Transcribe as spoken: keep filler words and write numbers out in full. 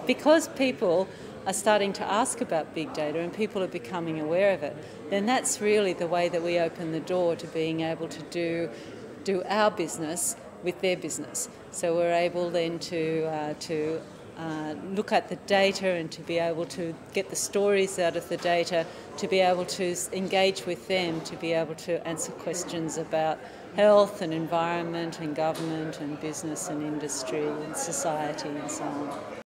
because people are starting to ask about big data and people are becoming aware of it, then that's really the way that we open the door to being able to do, do our business with their business. So we're able then to, uh, to uh, look at the data and to be able to get the stories out of the data, to be able to engage with them, to be able to answer questions about health and environment and government and business and industry and society and so on.